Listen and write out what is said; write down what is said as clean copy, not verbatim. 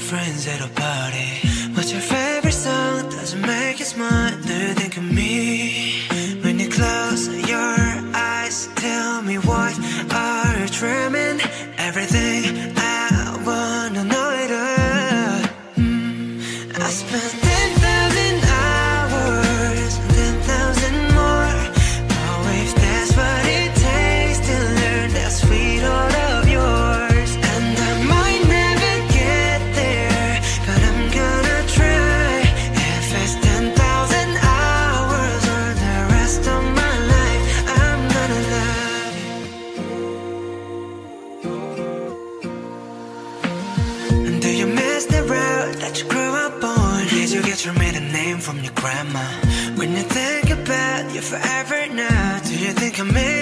friends at a party. What's your favorite song? Does it make you smile? Do you think of me? When you close your eyes, tell me what are you dreaming? Everything I wanna know it all. I spent 10,000 hours, 10,000 more. Oh, if that's what it takes to learn that sweet heart of yours. And I might never get there, but I'm gonna try. If it's 10,000 hours or the rest of my life, I'm gonna love you. And do you miss the road that you grew up on? Did you get your maiden name from your grandma? When you think about you forever now, do you think I made